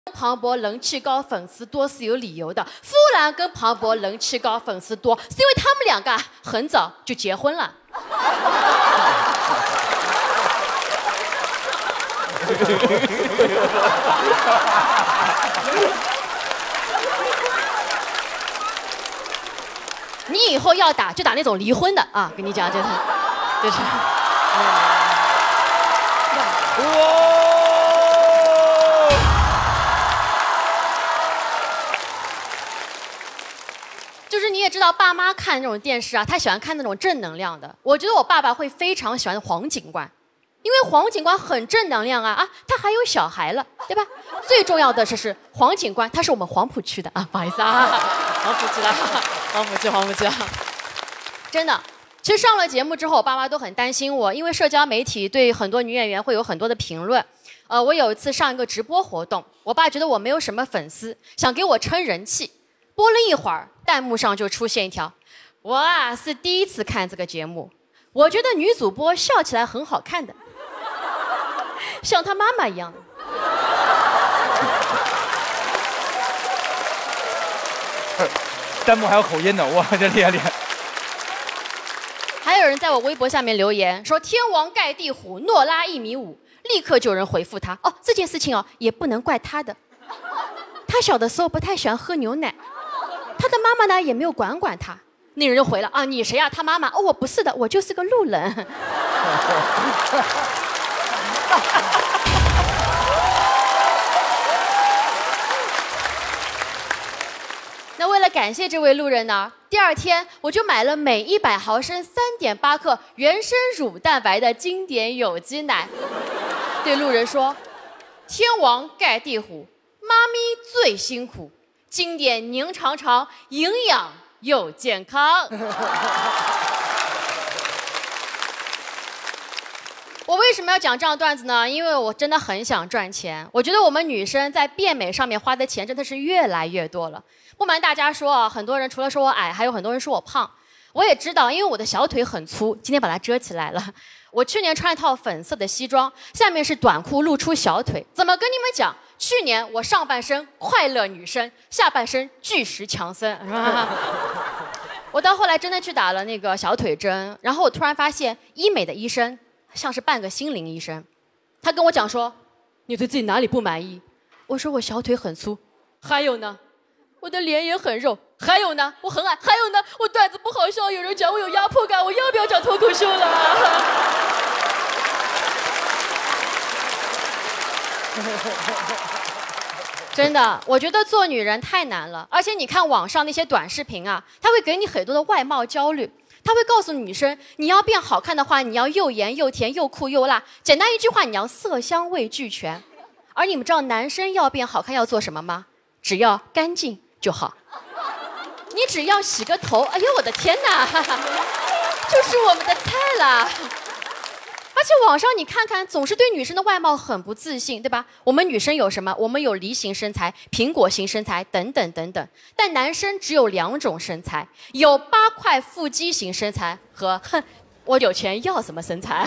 庞博人气高、粉丝多是有理由的。傅兰跟庞博人气高、粉丝多，是因为他们两个很早就结婚了。你以后要打就打那种离婚的啊！跟你讲，就是。就是你也知道，爸妈看那种电视啊，他喜欢看那种正能量的。我觉得我爸爸会非常喜欢黄警官，因为黄警官很正能量啊，他还有小孩了，对吧？最重要的是黄警官，他是我们黄埔区的啊，不好意思啊，黄埔区的，黄埔区啊，真的。其实上了节目之后，我爸妈都很担心我，因为社交媒体对很多女演员会有很多的评论。我有一次上一个直播活动，我爸觉得我没有什么粉丝，想给我撑人气。播了一会儿，弹幕上就出现一条：我啊是第一次看这个节目，我觉得女主播笑起来很好看的，像她妈妈一样的。 弹幕还有口音呢，哇，这厉害厉害！ 还有人在我微博下面留言说：“天王盖地虎，诺拉1.5米，立刻就有人回复他：“哦，这件事情哦，也不能怪他的。他小的时候不太喜欢喝牛奶，他的妈妈呢也没有管他。”那人就回了：“啊，你谁呀？他妈妈？哦，我不是的，我就是个路人。”那为了感谢这位路人呢，第二天我就买了每100毫升3.8克原生乳蛋白的经典有机奶，对路人说：“天王盖地虎，妈咪最辛苦，经典您尝尝，营养又健康。”我为什么要讲这样段子呢？因为我真的很想赚钱。我觉得我们女生在变美上面花的钱真的是越来越多了。不瞒大家说啊，很多人除了说我矮，还有很多人说我胖。我也知道，因为我的小腿很粗，今天把它遮起来了。我去年穿一套粉色的西装，下面是短裤，露出小腿。怎么跟你们讲？去年我上半身快乐女生，下半身巨石强森，是吧？我到后来真的去打了那个小腿针，然后我突然发现医美的医生像是半个心灵医生。他跟我讲说：“你对自己哪里不满意？”我说：“我小腿很粗。”还有呢？我的脸也很肉。还有呢？我很矮。还有呢？我段子不好笑，有人讲我有压迫感，我要不要讲脱口秀了？真的，我觉得做女人太难了。而且你看网上那些短视频啊，它会给你很多的外貌焦虑。他会告诉女生，你要变好看的话，你要又盐又甜又酷又辣。简单一句话，你要色香味俱全。而你们知道男生要变好看要做什么吗？只要干净就好。你只要洗个头，哎呦我的天哪，就是我们的菜啦。而且网上你看看，总是对女生的外貌很不自信，对吧？我们女生有什么？我们有梨形身材、苹果型身材等等等等。但男生只有2种身材，有8块腹肌型身材和哼，我有钱要什么身材？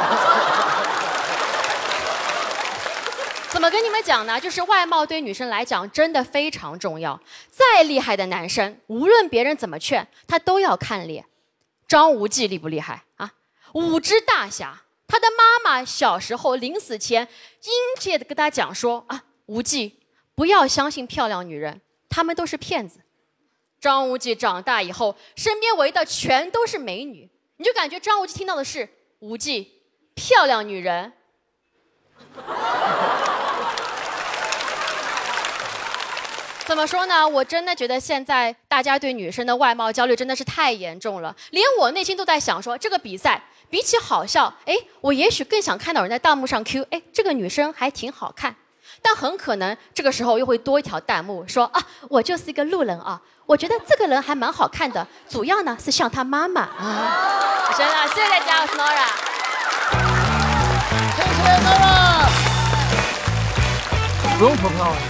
怎么跟你们讲呢？就是外貌对女生来讲真的非常重要。再厉害的男生，无论别人怎么劝，他都要看脸。张无忌厉不厉害啊？5只大侠。他的妈妈小时候临死前殷切地跟他讲说：“啊，无忌，不要相信漂亮女人，她们都是骗子。”张无忌长大以后，身边围的全都是美女，你就感觉张无忌听到的是无忌，漂亮女人。怎么说呢？我真的觉得现在大家对女生的外貌焦虑真的是太严重了，连我内心都在想说，这个比赛比起好笑，我也许更想看到人在弹幕上 Q， 这个女生还挺好看。但很可能这个时候又会多一条弹幕说啊，我就是一个路人啊，我觉得这个人还蛮好看的，主要呢是像他妈妈啊。真的，谢谢大家，我是 Nora。 谢谢 Nora。 不用投票了。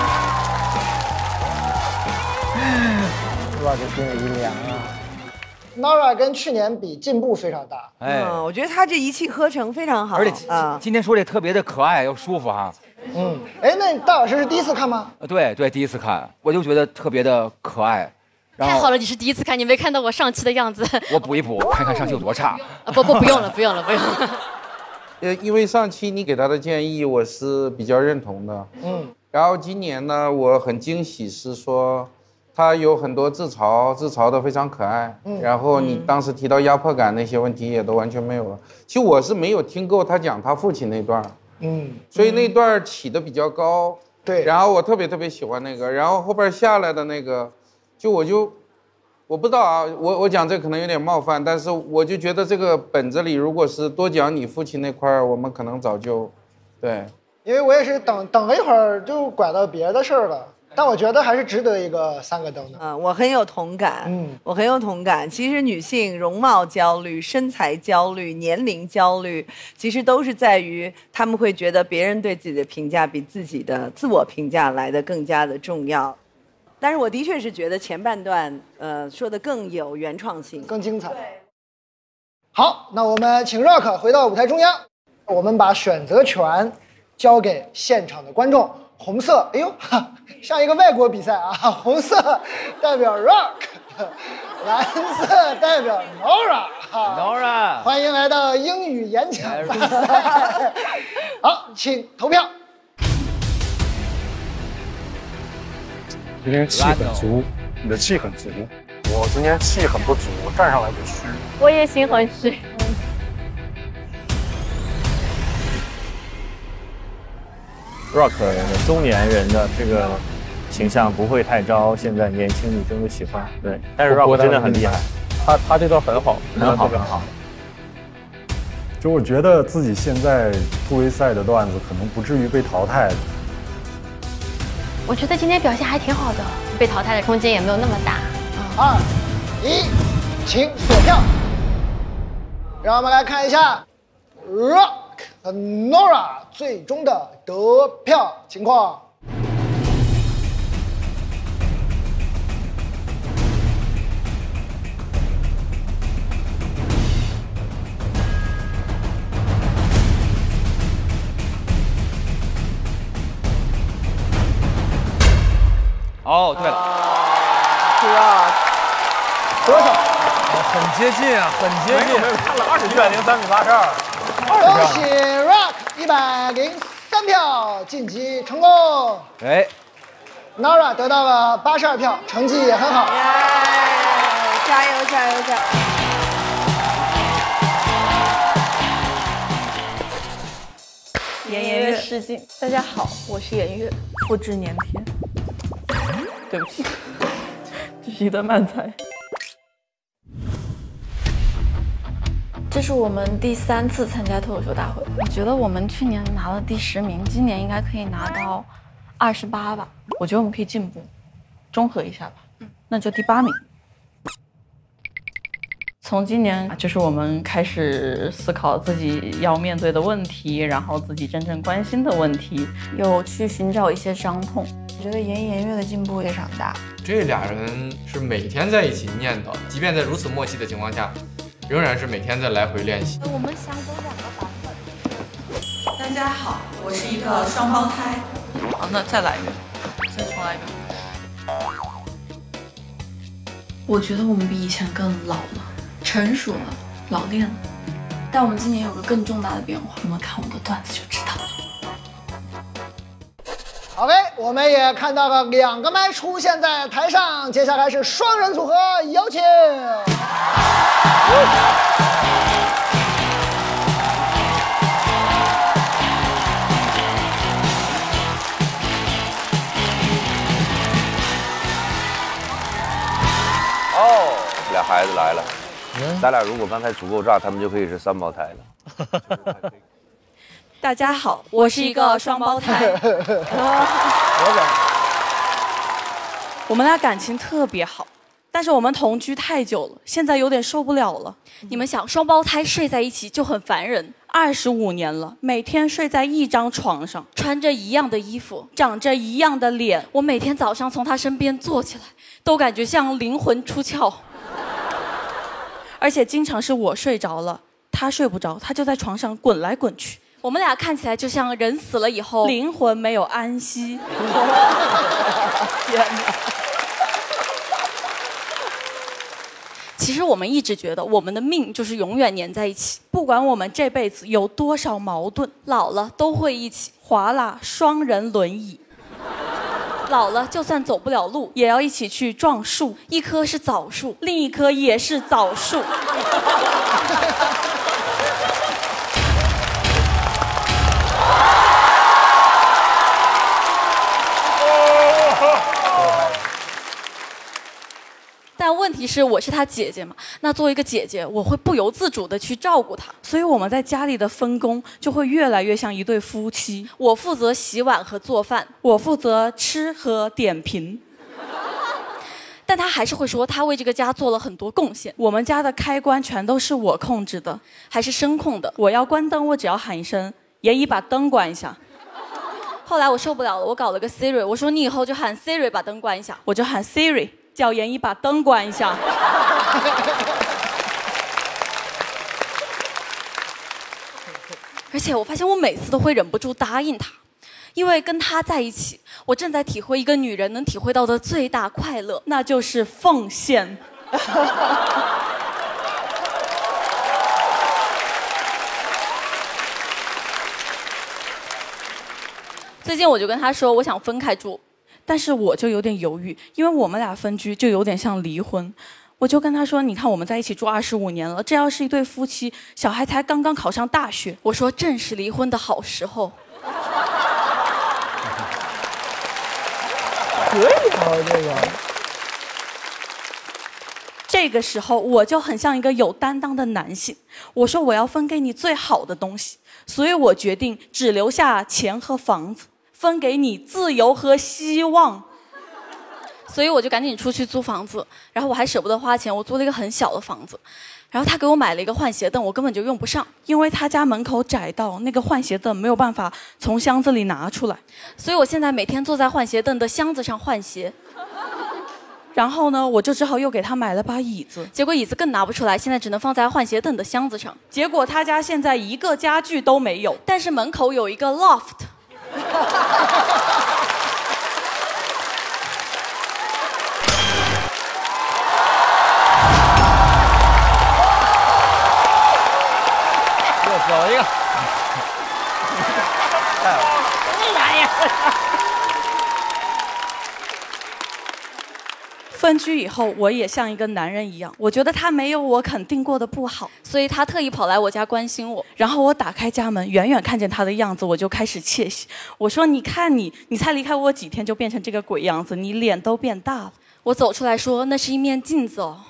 我的心里凉啊！ Nora 跟去年比进步非常大。 哎， 我觉得他这一气呵成非常好。 而且今天说这特别的可爱又舒服哈。 哎，那大老师是第一次看吗？ 对，第一次看，我就觉得特别的可爱。 太好了，你是第一次看，你没看到我上期的样子。 我补一补，看看上期有多差。 不用了。 因为上期你给他的建议我是比较认同的。然后今年呢，我很惊喜是说，他有很多自嘲的非常可爱。然后你当时提到压迫感那些问题也都完全没有了。其实我是没有听够他讲他父亲那段。所以那段起的比较高。 对。 然后我特别喜欢那个，然后后边下来的那个。我不知道啊，我讲这可能有点冒犯，但是我就觉得这个本子里如果是多讲你父亲那块儿，我们可能早就，对。 因为我也是等了一会儿就拐到别的事儿了，但我觉得还是值得一个3个灯的。 我很有同感。我很有同感。其实女性容貌焦虑、身材焦虑、年龄焦虑，其实都是在于她们会觉得别人对自己的评价比自己的自我评价来的更加的重要。但是我的确是觉得前半段，说的更有原创性， 更精彩。好，那我们请 Rock 回到舞台中央，我们把选择权交给现场的观众。红色，哎呦，像一个外国比赛啊！红色代表 Rock， 蓝色代表 Nora。欢迎来到英语演讲比赛。好，请投票。 今天气很足，你的气很足。我今天气很不足，我站上来就虚。 我也心很虚。 Rock 中年人的这个形象不会太招现在年轻女生的喜欢，对。但是 Rock 真的很厉害， 他这段很好， 很好。 就我觉得自己现在突围赛的段子可能不至于被淘汰的。 我觉得今天表现还挺好的，被淘汰的空间也没有那么大。 2、1，请锁票。让我们来看一下 Rock 和 Nora 最终的得票情况。 哦，对了， 多少？ 很接近啊，很接近。 没有看了103比82。 恭喜 Rock 103票晋级成功。 哎 ，Nora 得到了82票，成绩也很好。 加油！ 颜悦试镜，大家好，我是颜悦，复制粘贴。对不起，这是一段慢才。这是我们第3次参加脱口秀大会，我觉得我们去年拿了第10名，今年应该可以拿到28吧。我觉得我们可以进步，中和一下吧。那就第8名。从今年就是我们开始思考自己要面对的问题，然后自己真正关心的问题，有去寻找一些伤痛。我觉得颜悦的进步非常大。 这俩人是每天在一起念叨，即便在如此默契的情况下，仍然是每天在来回练习。 我们想走2个版本。 大家好，我是一个双胞胎。 好，那再来一遍，再重来一遍。我觉得我们比以前更老了。成熟了，老练了，但我们今年有个更重大的变化，你们看我的段子就知道了。 OK， 我们也看到了2个麦出现在台上，接下来是双人组合，有请。 俩孩子来了。咱俩如果刚才足够炸，他们就可以是3胞胎了。 大家好，我是一个双胞胎。我们俩感情特别好，但是我们同居太久了，现在有点受不了了。你们想，双胞胎睡在一起就很烦人。25年了，每天睡在一张床上，穿着一样的衣服，长着一样的脸。我每天早上从他身边坐起来，都感觉像灵魂出窍。 而且经常是我睡着了，他睡不着，他就在床上滚来滚去。我们俩看起来就像人死了以后灵魂没有安息。天哪！其实我们一直觉得我们的命就是永远粘在一起，不管我们这辈子有多少矛盾，老了都会一起划拉双人轮椅。老了就算走不了路，也要一起去撞树，一棵是枣树，另一棵也是枣树。但问题是，我是她姐姐嘛，那作为一个姐姐，我会不由自主的去照顾她，所以我们在家里的分工就会越来越像一对夫妻。我负责洗碗和做饭，我负责吃和点评。但她还是会说，她为这个家做了很多贡献。我们家的开关全都是我控制的，还是声控的。我要关灯，我只要喊一声“妍姨，把灯关一下”。后来我受不了了，我搞了个 Siri， 我说你以后就喊 Siri 把灯关一下，我就喊 Siri。叫妍姨把灯关一下。而且我发现我每次都会忍不住答应他，因为跟他在一起，我正在体会一个女人能体会到的最大快乐，那就是奉献。最近我就跟他说，我想分开住。但是我就有点犹豫，因为我们俩分居就有点像离婚。我就跟他说，你看我们在一起住25年了，这要是一对夫妻，小孩才刚刚考上大学，我说正是离婚的好时候。 可以啊， 这个时候我就很像一个有担当的男性，我说我要分给你最好的东西，所以我决定只留下钱和房子，分给你自由和希望。所以我就赶紧出去租房子，然后我还舍不得花钱，我租了一个很小的房子。然后他给我买了一个换鞋凳，我根本就用不上，因为他家门口窄到那个换鞋凳没有办法从箱子里拿出来，所以我现在每天坐在换鞋凳的箱子上换鞋。然后呢，我就只好又给他买了把椅子，结果椅子更拿不出来，现在只能放在换鞋凳的箱子上。结果他家现在一个家具都没有，但是门口有一个 loft。 走一个， 为啥呀？分居以后，我也像一个男人一样，我觉得他没有我肯定过的不好，所以他特意跑来我家关心我。然后我打开家门，远远看见他的样子，我就开始窃喜。我说：“你看你才离开我几天就变成这个鬼样子，你脸都变大了。”我走出来说：“那是一面镜子哦。”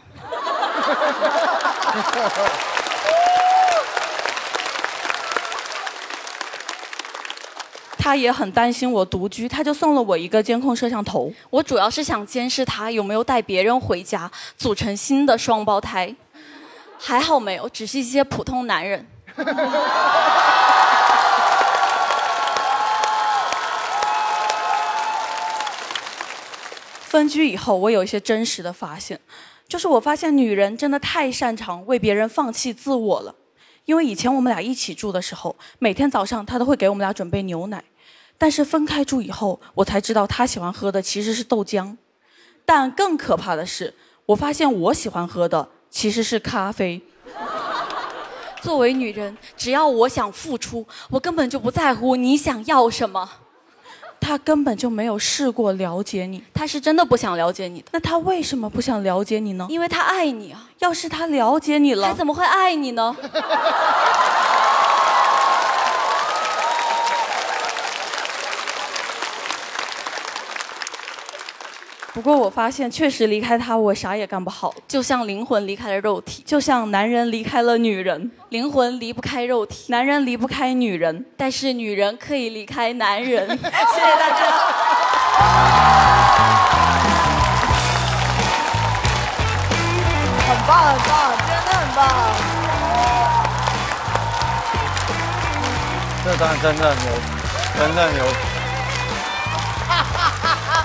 他也很担心我独居，他就送了我一个监控摄像头。我主要是想监视他有没有带别人回家，组成新的双胞胎。还好没有，只是一些普通男人。分居以后，我有一些真实的发现，就是我发现女人真的太擅长为别人放弃自我了。因为以前我们俩一起住的时候，每天早上他都会给我们俩准备牛奶，但是分开住以后，我才知道他喜欢喝的其实是豆浆。但更可怕的是，我发现我喜欢喝的其实是咖啡。作为女人，只要我想付出，我根本就不在乎你想要什么。他根本就没有试过了解你，他是真的不想了解你的。那他为什么不想了解你呢？因为他爱你啊！要是他了解你了，他怎么会爱你呢？不过我发现，确实离开他，我啥也干不好。就像灵魂离开了肉体，就像男人离开了女人。灵魂离不开肉体，男人离不开女人，但是女人可以离开男人。谢谢大家。 很棒，很棒，真的很棒。 这段真的牛，真的牛。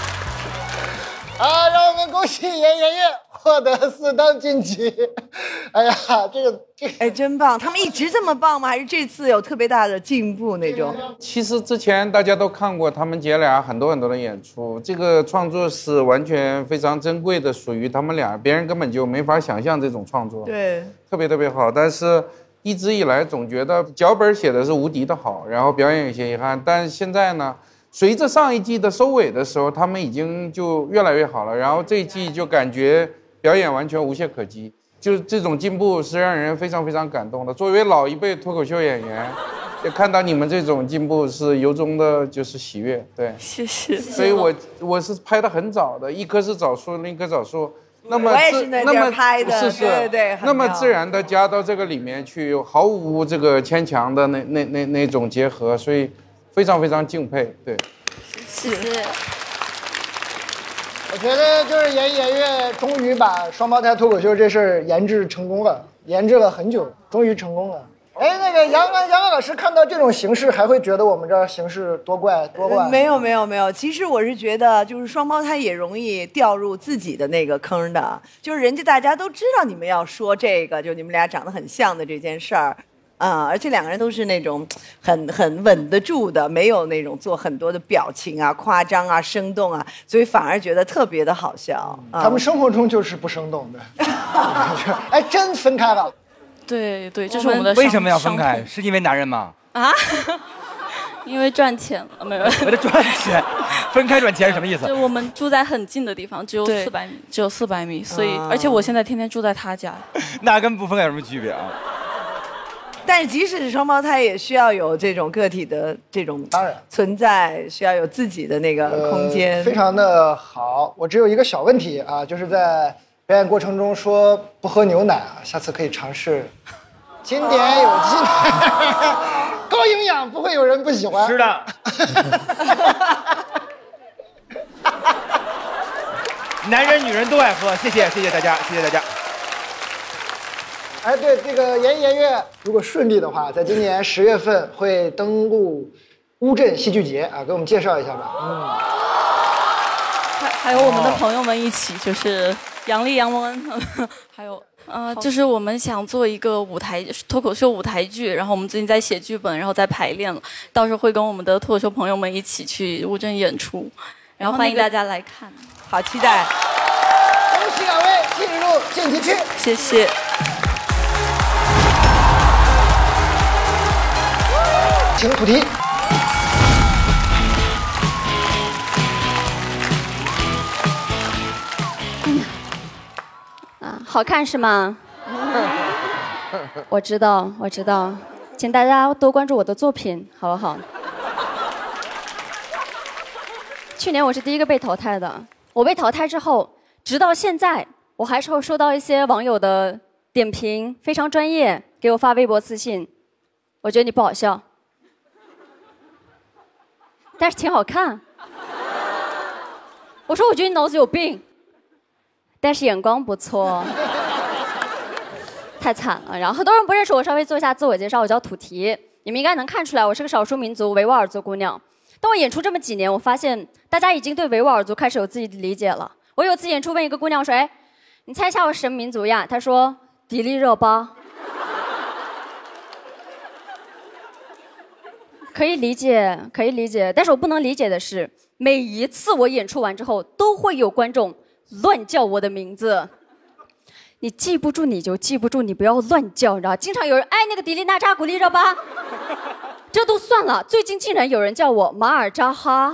好，让我们恭喜严月获得4档晋级。 哎呀，这个， 哎，真棒！他们一直这么棒吗？还是这次有特别大的进步那种？ 其实之前大家都看过他们姐俩很多的演出，这个创作是完全非常珍贵的，属于他们俩，别人根本就没法想象这种创作。 对， 特别好。但是一直以来总觉得脚本写的是无敌的好，然后表演有些遗憾。但现在呢，随着上一季的收尾的时候，他们已经就越来越好了。然后这一季就感觉表演完全无懈可击。就是这种进步是让人非常感动的。作为老一辈脱口秀演员，也看到你们这种进步是由衷的，就是喜悦。对， 谢谢。 所以我是拍的很早的，一棵是枣树，另一棵枣树。那么我也是那地儿拍的， 是， 对。 那么自然的加到这个里面去，毫无这个牵强的那种结合，所以非常敬佩。对， 谢谢。 我觉得就是严月终于把双胞胎脱口秀这事儿研制成功了，研制了很久，终于成功了。哎，那个杨安老师看到这种形式，还会觉得我们这儿形式多怪？ 没有。其实我是觉得，就是双胞胎也容易掉入自己的那个坑的，就是人家大家都知道你们要说这个，就你们俩长得很像的这件事儿。而且两个人都是那种很稳得住的，没有那种做很多的表情啊、夸张啊、生动啊，所以反而觉得特别的好笑。 他们生活中就是不生动的。哎，真分开了。 对，这是我们的为什么要分开？是因为男人吗？ 啊？因为赚钱了，没有。 为了赚钱，分开赚钱是什么意思？ 就我们住在很近的地方，只有400米，所以而且我现在天天住在他家。 那跟不分开有什么区别啊？ 但是即使是双胞胎，也需要有这种个体的这种当然存在，需要有自己的那个空间。 非常的好。我只有一个小问题啊，就是在表演过程中说不喝牛奶啊，下次可以尝试经典有机奶，高营养，不会有人不喜欢。 是的。男人女人都爱喝，谢谢大家，谢谢大家。 哎，对，这个严月如果顺利的话，在今年10月份会登陆乌镇戏剧节啊，给我们介绍一下吧。 还有我们的朋友们一起，就是杨丽、杨蒙恩，还有就是我们想做一个脱口秀舞台剧，然后我们最近在写剧本，然后在排练了，到时候会跟我们的脱口秀朋友们一起去乌镇演出，然后欢迎大家来看， 好期待！ 恭喜两位进入晋级区， 谢谢。 请出题。 好看是吗？我知道，请大家多关注我的作品，好不好？去年我是第一个被淘汰的，我被淘汰之后，直到现在，我还是会收到一些网友的点评，非常专业，给我发微博私信，我觉得你不好笑。但是挺好看。我说我觉得你脑子有病，但是眼光不错。太惨了。然后很多人不认识我，稍微做一下自我介绍，我叫土提。你们应该能看出来，我是个少数民族维吾尔族姑娘。当我演出这么几年，我发现大家已经对维吾尔族开始有自己的理解了。我有次演出问一个姑娘说：“哎，你猜一下我是什么民族呀？”她说：“迪丽热巴。”可以理解，但是我不能理解的是，每一次我演出完之后，都会有观众乱叫我的名字。你记不住你就记不住，你不要乱叫，你知道？经常有人那个迪丽娜扎古丽热巴，这都算了，最近竟然有人叫我马尔扎哈。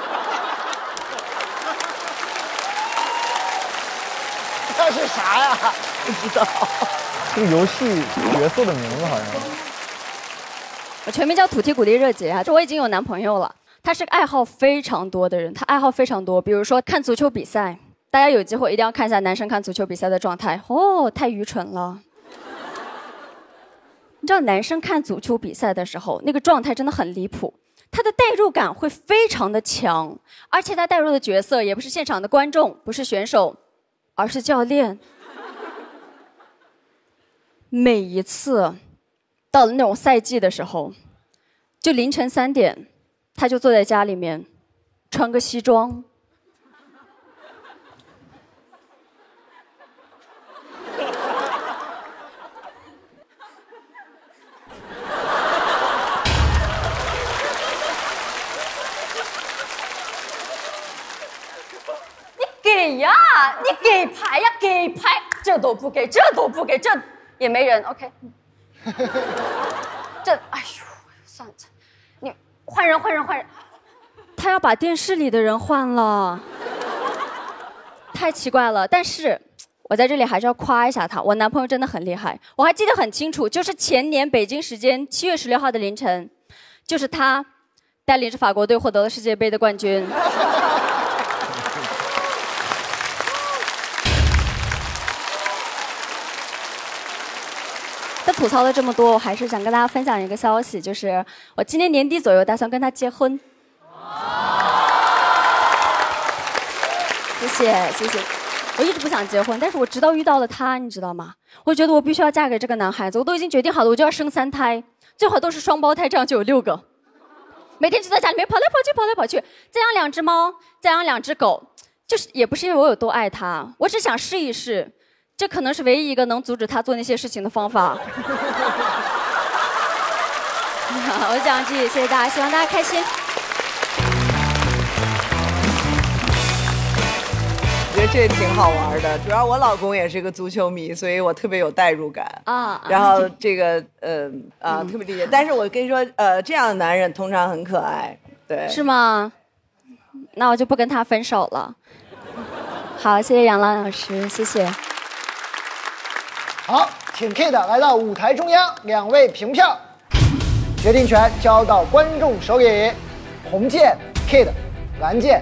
这是啥呀？ 不知道。 这个游戏角色的名字好像。 我全名叫土提古丽热杰啊，这我已经有男朋友了。他是个爱好非常多的人，他爱好非常多，比如说看足球比赛，大家有机会一定要看一下男生看足球比赛的状态。哦，太愚蠢了。你知道男生看足球比赛的时候，那个状态真的很离谱，他的代入感会非常的强，而且他代入的角色也不是现场的观众，不是选手，而是教练。每一次到了那种赛季的时候，就凌晨3点，他就坐在家里面，穿个西装， 呀，你给牌呀，给牌，这都不给，这都不给，这也没人。OK， 这哎呦，算了，你换人。 他要把电视里的人换了，太奇怪了。但是我在这里还是要夸一下他，我男朋友真的很厉害。我还记得很清楚，就是前年北京时间7月16号的凌晨，就是他带领着法国队获得了世界杯的冠军。他吐槽了这么多，我还是想跟大家分享一个消息，就是我今年年底左右打算跟他结婚。谢谢。我一直不想结婚，但是我直到遇到了他，你知道吗？我觉得我必须要嫁给这个男孩子，我都已经决定好了，我就要生3胎，最好都是双胞胎，这样就有6个。每天就在家里面跑来跑去，再养2只猫，再养2只狗，就是也不是因为我有多爱他，我只想试一试，这可能是唯一一个能阻止他做那些事情的方法。我是蒋记，谢谢大家，希望大家开心。 我觉得这挺好玩的，主要我老公也是个足球迷，所以我特别有代入感啊。然后这个特别理解。但是我跟你说，这样的男人通常很可爱，对， 是吗？那我就不跟他分手了。好，谢谢杨澜老师，谢谢。 好，请 Kid 来到舞台中央，2位评票，决定权交到观众手里。红键 Kid， 蓝键。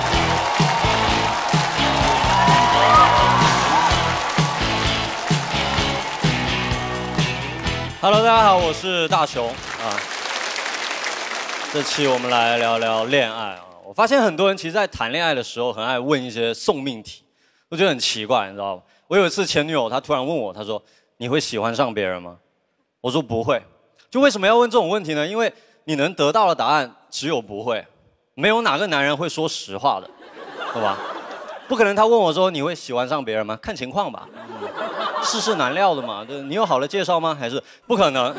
Hello， 大家好，我是大雄啊。这期我们来聊聊恋爱啊。我发现很多人其实，在谈恋爱的时候，很爱问一些送命题，我觉得很奇怪，你知道吗？我有一次前女友，她突然问我，她说：“你会喜欢上别人吗？”我说不会。就为什么要问这种问题呢？因为你能得到的答案只有不会，没有哪个男人会说实话的，对吧？不可能他问我说：“你会喜欢上别人吗？”看情况吧。世事难料的嘛，对，你有好的介绍吗？还是不可能？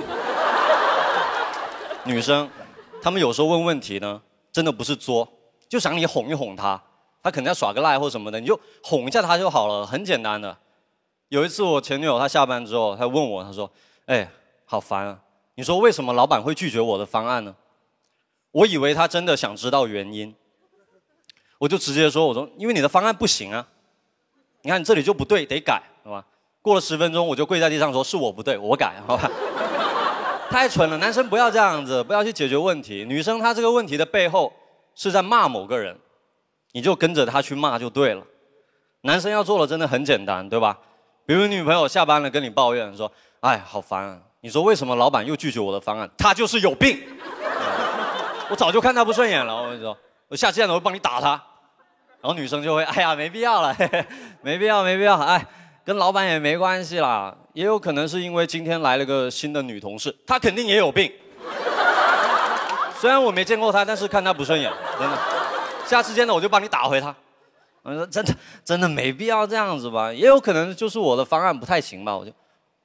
女生，她们有时候问问题呢，真的不是作，就想你哄一哄她，她可能要耍个赖或什么的，你就哄一下她就好了，很简单的。有一次我前女友她下班之后，她问我，她说：“哎，好烦啊，你说为什么老板会拒绝我的方案呢？”我以为她真的想知道原因，我就直接说：“我说因为你的方案不行啊，你看你这里就不对，得改，对吧？”过了10分钟，我就跪在地上说：“是我不对，我改，好吧？”太蠢了，男生不要这样子，不要去解决问题。女生她这个问题的背后是在骂某个人，你就跟着她去骂就对了。男生要做的真的很简单，对吧？比如女朋友下班了跟你抱怨说：“哎，好烦啊！你说为什么老板又拒绝我的方案？他就是有病。我早就看他不顺眼了，我跟你说，我下次见了我会帮你打他。”然后女生就会：“哎呀，没必要了，嘿嘿，没必要，哎。”跟老板也没关系啦，也有可能是因为今天来了个新的女同事，她肯定也有病。虽然我没见过她，但是看她不顺眼，真的。下次见了我就帮你打回她。我说真的没必要这样子吧，也有可能就是我的方案不太行吧，我就。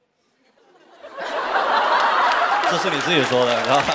这是你自己说的，你知道吧？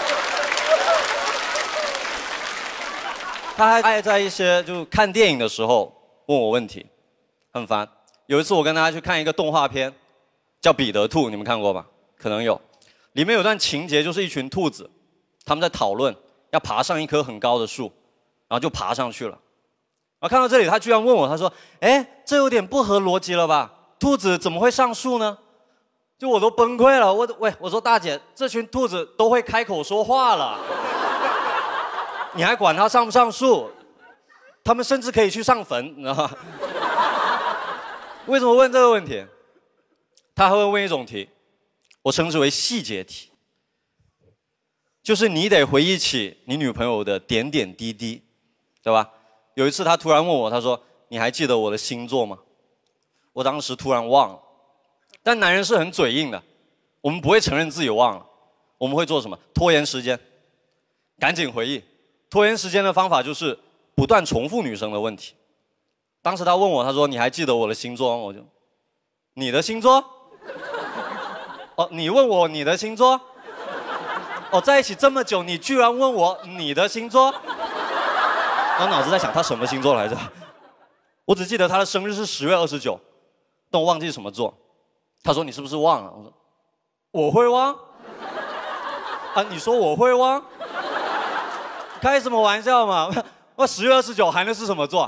他还爱在一些就看电影的时候问我问题，很烦。有一次我跟大家去看一个动画片，叫《彼得兔》，你们看过吧？可能有。里面有段情节，就是一群兔子，他们在讨论要爬上一棵很高的树，然后就爬上去了。然后看到这里，他居然问我，他说：“哎，这有点不合逻辑了吧？兔子怎么会上树呢？”就我都崩溃了。我说大姐，这群兔子都会开口说话了，你还管它上不上树？他们甚至可以去上坟，你知道吗？为什么问这个问题？他还会问一种题，我称之为细节题，就是你得回忆起你女朋友的点点滴滴，对吧？有一次他突然问我，他说：“你还记得我的星座吗？”我当时突然忘了，但男人是很嘴硬的，我们不会承认自己忘了，我们会做什么？拖延时间，赶紧回忆。拖延时间的方法就是不断重复女生的问题。当时他问我，他说：“你还记得我的星座吗？”我就，你的星座？哦，你问我你的星座？哦，在一起这么久，你居然问我你的星座？我脑子在想他什么星座来着？ 我只记得他的生日是10月29，但我忘记什么座。他说你是不是忘了？我说我会忘？啊，你说我会忘？开什么玩笑嘛！我10月29还能是什么座？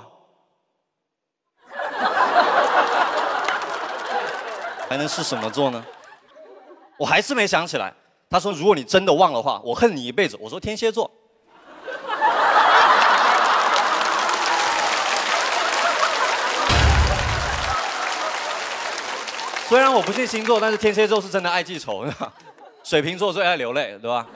还能是什么座呢？我还是没想起来。他说如果你真的忘了话，我恨你一辈子。我说天蝎座。虽然我不信星座，但是天蝎座是真的爱记仇，水瓶座最爱流泪，对吧？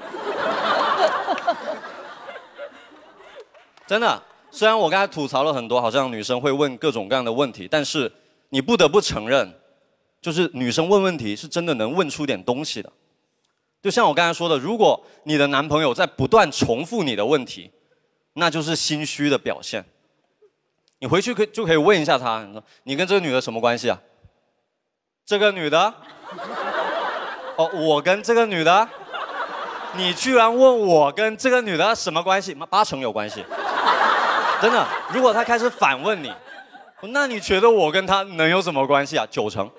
真的，虽然我刚才吐槽了很多，好像女生会问各种各样的问题，但是你不得不承认，就是女生问问题是真的能问出点东西的。就像我刚才说的，如果你的男朋友在不断重复你的问题，那就是心虚的表现。你回去就可以问一下他，你说你跟这个女的什么关系啊？这个女的？哦，我跟这个女的？你居然问我跟这个女的什么关系？8成有关系。真的，如果她开始反问你，那你觉得我跟她能有什么关系啊？9成。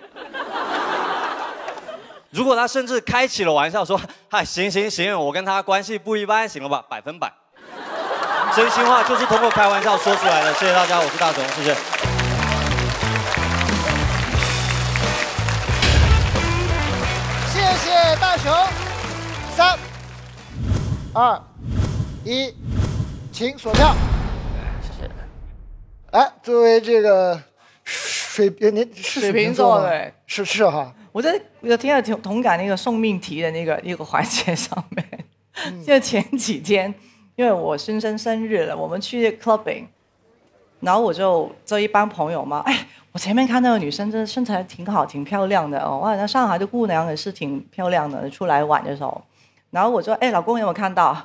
如果她甚至开起了玩笑说，嗨，行，我跟她关系不一般，行了吧？100%。真心话就是通过开玩笑说出来的。谢谢大家，我是大熊，谢谢。 谢谢大熊。3、2、1，请锁票。 谢谢。 哎，作为这个水瓶座对，是哈。 我在挺有同感那个送命题的那个环节上面，就前几天，因为我孙生日了，我们去 clubbing， 然后我就一帮朋友嘛，哎，我前面看那个女生真的身材挺好，挺漂亮的哦，哇，那上海的姑娘也是挺漂亮的，出来玩的时候，然后我说，哎，老公有没有看到？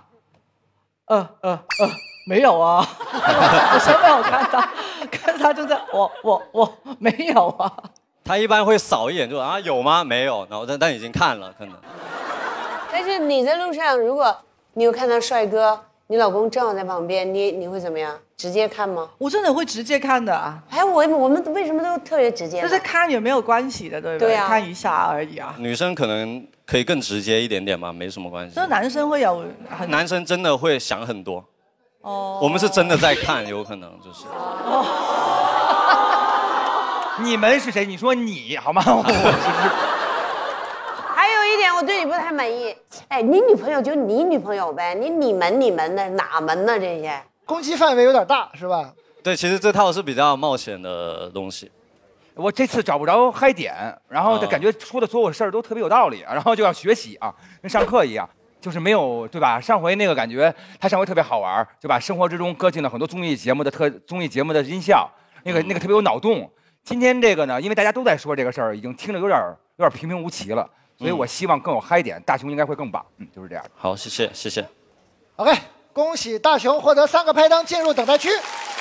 没有啊，我真没有看到，看他就在我没有啊。 他一般会扫一眼就啊有吗？没有，然后但已经看了可能。 但是你在路上，如果你有看到帅哥，你老公正好在旁边，你会怎么样？直接看吗？ 我真的会直接看的啊。 哎，我们为什么都特别直接？ 就是看也没有关系的，对不对？对啊，看一下而已啊。 女生可能可以更直接一点点吧，没什么关系。 这男生会有男生真的会想很多。 哦。 我们是真的在看，有可能就是。 你们是谁？你说你好吗？ 还有一点我对你不太满意，哎，你女朋友就你女朋友呗，你们的哪门呢？这些攻击范围有点大，是吧？ 对，其实这套是比较冒险的东西。 我这次找不着嗨点，然后就感觉说的所有事儿都特别有道理，然后就要学习啊，跟上课一样，就是没有对吧？上回那个感觉，他上回特别好玩，就把生活之中搁进了很多综艺节目的音效，那个特别有脑洞。今天这个呢，因为大家都在说这个事儿，已经听着有点平平无奇了，所以我希望更有嗨点，大熊应该会更棒，就是这样。 好，谢谢。 OK， 恭喜大熊获得3个拍档进入等待区。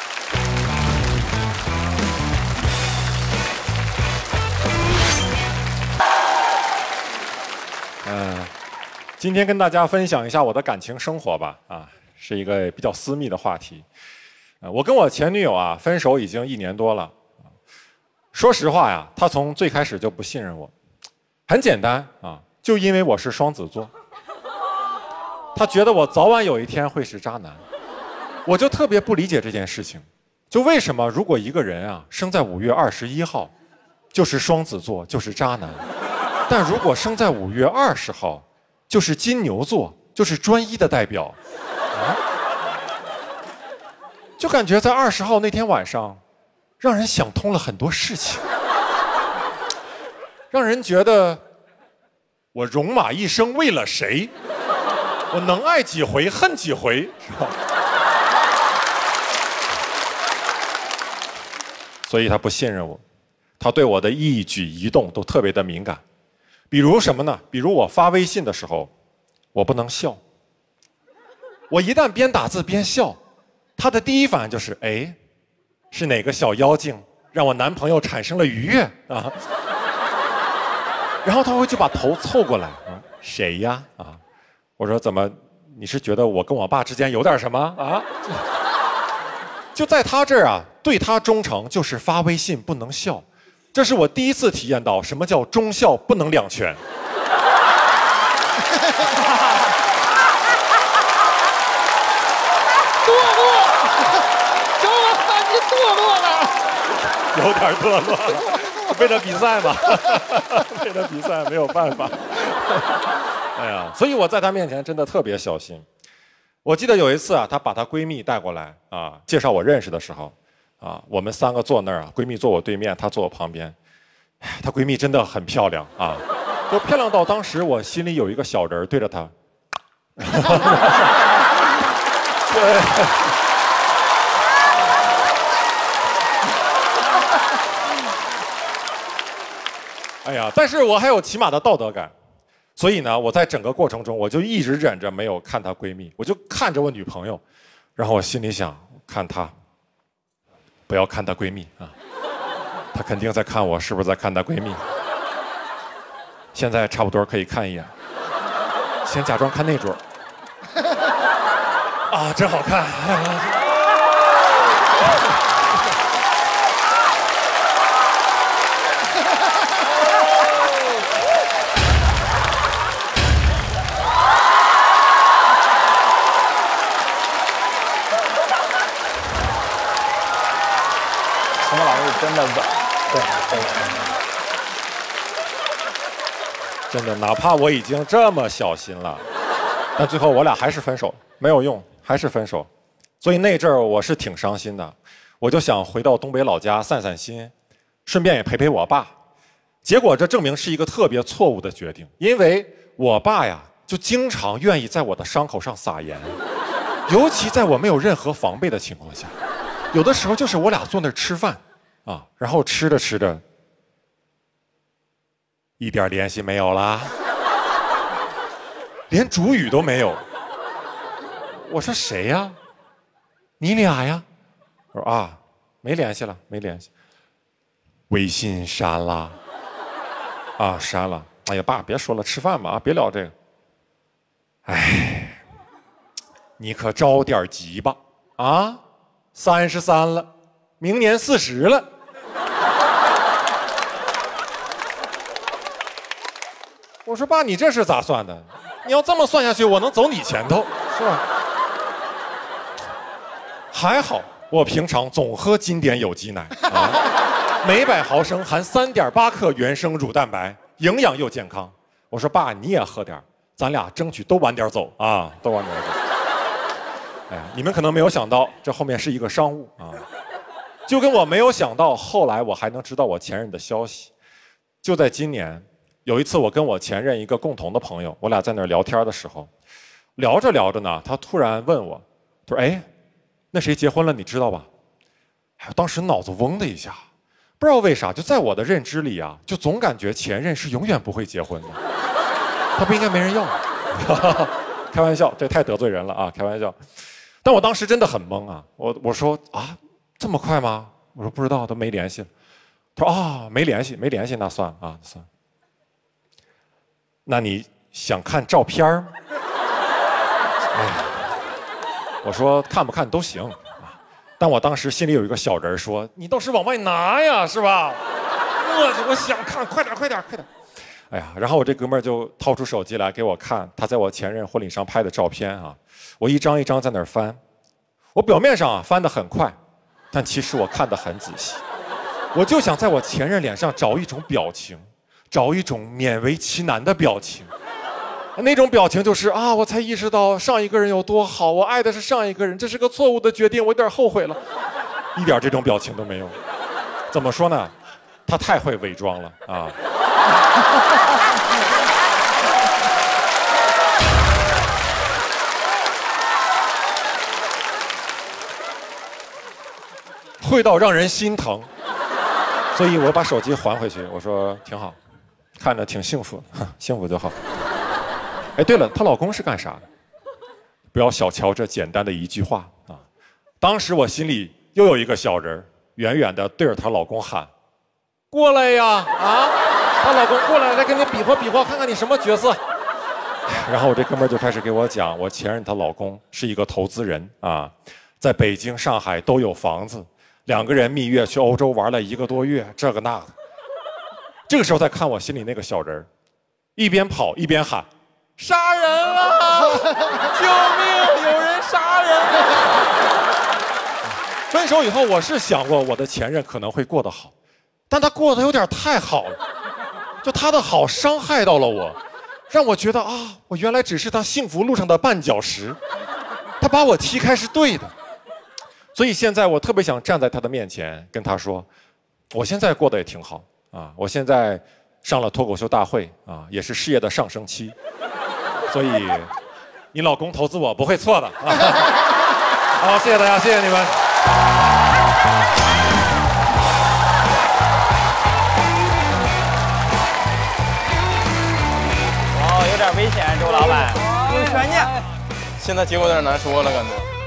今天跟大家分享一下我的感情生活吧，是一个比较私密的话题。我跟我前女友分手已经1年多了。说实话呀，她从最开始就不信任我，很简单就因为我是双子座，她觉得我早晚有一天会是渣男，我就特别不理解这件事情，就为什么如果一个人生在5月21号，就是双子座就是渣男，但如果生在5月20号，就是金牛座就是专一的代表，就感觉在20号那天晚上。让人想通了很多事情，让人觉得我戎马一生为了谁，我能爱几回恨几回，是吧？所以他不信任我，他对我的一举一动都特别的敏感。比如什么呢？比如我发微信的时候，我不能笑。我一旦边打字边笑，他的第一反应就是哎。是哪个小妖精让我男朋友产生了愉悦啊？然后他会就把头凑过来，谁呀？我说怎么？你是觉得我跟我爸之间有点什么啊？ 就在他这儿啊，对他忠诚就是发微信不能笑，这是我第一次体验到什么叫忠孝不能两全。 堕落，周老板你堕落了， 有点堕落了，为了比赛嘛，为了比赛没有办法。哎呀，所以我在她面前真的特别小心。我记得有一次啊，她把她闺蜜带过来啊，介绍我认识的时候，啊，我们3个坐那儿啊，闺蜜坐我对面，她坐我旁边。她闺蜜真的很漂亮啊，就漂亮到当时我心里有一个小人对着她。对。哎呀，但是我还有起码的道德感，所以呢，我在整个过程中我就一直忍着没有看她闺蜜，我就看着我女朋友，然后我心里想，看她，不要看她闺蜜啊，她肯定在看我，是不是在看她闺蜜？现在差不多可以看一眼，先假装看那桌。啊，真好看！ 陈老师真的稳，对， 真的，哪怕我已经这么小心了，但最后我俩还是分手，没有用。还是分手，所以那阵儿我是挺伤心的，我就想回到东北老家散散心，顺便也陪陪我爸。结果这证明是一个特别错误的决定，因为我爸呀就经常愿意在我的伤口上撒盐，尤其在我没有任何防备的情况下，有的时候就是我俩坐那儿吃饭啊，然后吃着吃着，一点联系没有啦，连主语都没有。我说谁呀？你俩呀？我说啊，没联系了，没联系。微信删了。啊，删了。哎呀，爸，别说了，吃饭吧啊，别聊这个。哎，你可着点急吧啊！33了，明年40了。我说爸，你这是咋算的？你要这么算下去，我能走你前头，是吧？还好，我平常总喝经典有机奶啊，每100毫升含3.8克原生乳蛋白，营养又健康。我说爸，你也喝点，咱俩争取都晚点走啊，都晚点走。哎呀，你们可能没有想到，这后面是一个商务啊，就跟我没有想到，后来我还能知道我前任的消息。就在今年，有一次我跟我前任一个共同的朋友，我俩在那儿聊天的时候，聊着聊着呢，他突然问我，他说：“哎。”那谁结婚了，你知道吧？哎，当时脑子嗡的一下，不知道为啥，就在我的认知里啊，就总感觉前任是永远不会结婚的，他不应该没人要。开玩笑，这太得罪人了啊！开玩笑。但我当时真的很懵啊，我说啊，这么快吗？我说不知道，都没联系了。他说啊，没联系，没联系，那算了啊，算了。那你想看照片吗？哎。我说看不看都行，但我当时心里有一个小人说：“你倒是往外拿呀，是吧？”我想看，快点，快点，快点！哎呀，然后我这哥们儿就掏出手机来给我看他在我前任婚礼上拍的照片啊，我一张一张在那儿翻，我表面上啊翻得很快，但其实我看得很仔细，我就想在我前任脸上找一种表情，找一种勉为其难的表情。那种表情就是啊，我才意识到上一个人有多好，我爱的是上一个人，这是个错误的决定，我有点后悔了，一点这种表情都没有。怎么说呢？他太会伪装了啊！会到让人心疼，所以我把手机还回去，我说挺好，看着挺幸福，幸福就好。哎，对了，她老公是干啥的？不要小瞧这简单的一句话啊！当时我心里又有一个小人，远远的对着她老公喊：“过来呀！啊，她老公过来，来跟你比划比划，看看你什么角色。”然后我这哥们儿就开始给我讲，我前任她老公是一个投资人啊， 在北京、上海都有房子，2个人蜜月去欧洲玩了1个多月，这个那个。这个时候再看我心里那个小人儿，一边跑一边喊：“杀人啊！救命！有人杀人！”分手以后，我是想过我的前任可能会过得好，但他过得有点太好了，就他的好伤害到了我，让我觉得啊，我原来只是他幸福路上的绊脚石，他把我踢开是对的。所以现在我特别想站在他的面前跟他说，我现在过得也挺好啊，我现在上了脱口秀大会啊，也是事业的上升期，所以你老公投资我不会错的啊。好，谢谢大家，谢谢你们。 哦，有点危险，周老板， 有悬念。现在结果有点难说了，感觉。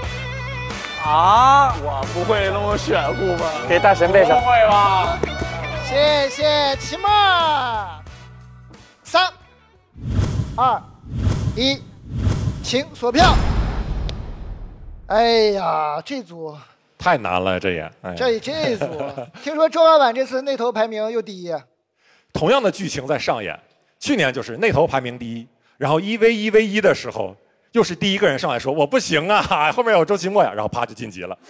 啊，我不会那么玄乎吧？给大神背上。不会吧？ 谢谢齐墨。3、2、1，请锁票。哎呀，这组太难了，这也。哎、 这组，听说周老板这次内投排名又第1。 同样的剧情在上演，去年就是内投排名第1，然后1v1的时候，又是第1个人上来说我不行啊，后面有周奇墨呀，然后啪就晋级了。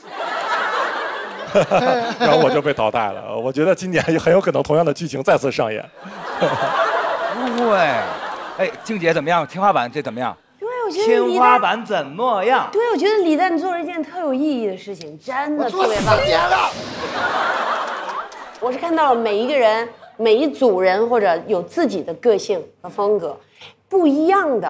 然后我就被淘汰了。我觉得今年很有可能同样的剧情再次上演。 不会，哎，静姐怎么样？天花板这怎么样？ 对，我觉得天花板怎么样？ 对，我觉得李诞做了一件特有意义的事情，真的特别棒。 我做4年了。 我是看到了每一个人、每一组人或者有自己的个性和风格，不一样的。